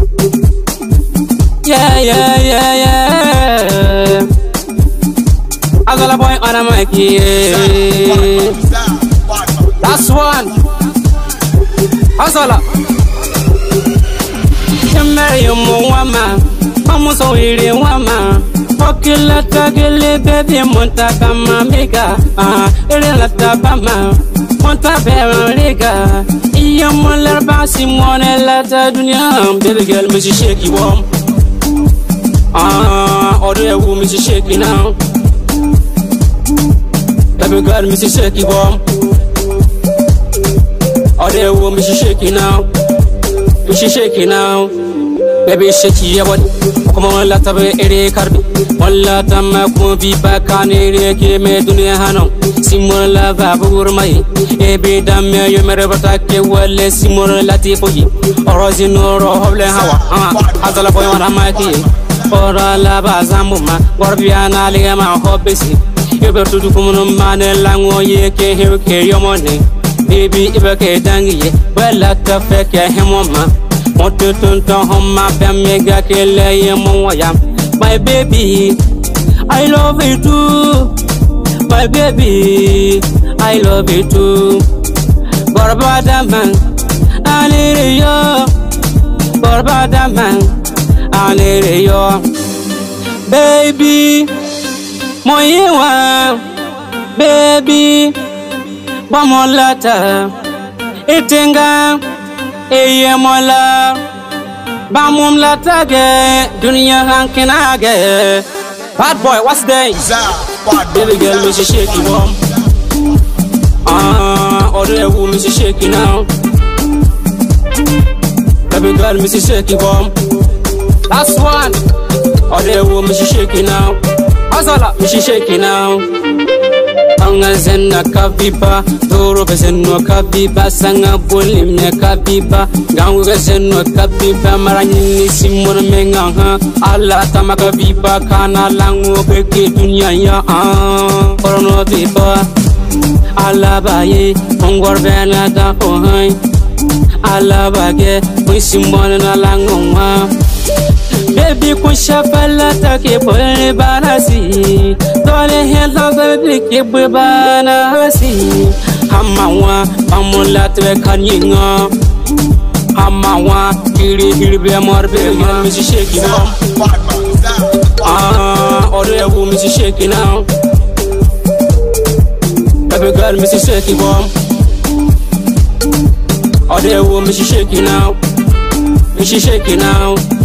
Yeah. Azala boy on a mic, yeah. That's one. Azala. Marry your mama, mama so really wama. Okila tagile baby monta kama mega. Ela tabama, monta beriga. Iya molar basi mone la ta dunia. Baby girl, me she shake you warm. Order who me she shake you now. Baby girl, me she shake you warm. Order who me she shake you now. Me she shake you now. Baby shake your body. Come on, let me ere karbi. Walla tamma ko bi bakane ke me dunia hano. Simon la va burmai. Ebe damme yo mere batake wale simon lati poji. Orozino ro hoble hawa. Azala boy wana maki. Ora la bazamuma. Gorbiana le ma hobisi. Ebe tutu kumun mane lango ye ke hewke yomone. Baby ibake dangiye. Wala ta feke hemoma. Moto tonto homa bemega kele ye moya. My baby, I love you too. My baby, I love you too. Gorbada man, Alirio. Gorbada man, Alirio. Baby, moyewa. Baby, bamolata. Itenga. Eye mola bamum la tage dunia hankenage. Bad boy, what's that? Baby girl, me she shake you warm. Order who me she shake you now. Baby girl, me she shake you warm. That's one. Order who me she shake you now. Azala, me she shake you now. Anga zenna kabiba, doro bezenno kabiba, sanga bolim ne kabiba, gangu bezenno kabiba, maranyini simon menga ha, Allah tama kabiba, kana langu beke dunia ya Orono biba, Allah baye, ongor bena da kohai, Allah bage, simon na langu ha. Baby kusha pala take pole banasi. Dole hela baby kibu banasi. Hamawa amula twe kanyinga. Hamawa kiri be morbe me she shake you now. Order who me she shake you now. Baby girl me she shake you warm. Order who me she shake you now. Me she shake you now.